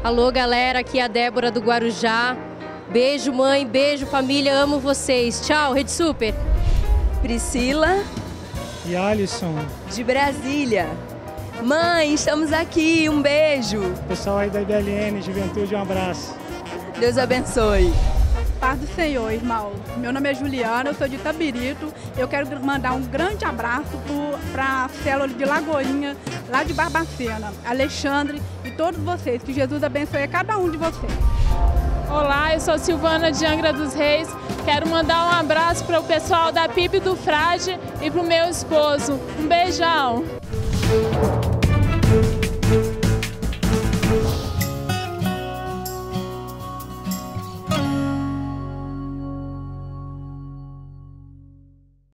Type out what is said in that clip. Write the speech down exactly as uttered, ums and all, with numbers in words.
Alô, galera, aqui é a Débora do Guarujá. Beijo, mãe, beijo, família, amo vocês. Tchau, Rede Super. Priscila e Alisson, de Brasília. Mãe, estamos aqui, um beijo. Pessoal aí da I B L N, Juventude, um abraço. Deus abençoe. Paz do Senhor, irmão. Meu nome é Juliana, eu sou de Itabirito. Eu quero mandar um grande abraço para a célula de Lagoinha, lá de Barbacena, Alexandre e todos vocês. Que Jesus abençoe a cada um de vocês. Olá, eu sou Silvana de Angra dos Reis. Quero mandar um abraço para o pessoal da P I B do Frade e para o meu esposo. Um beijão!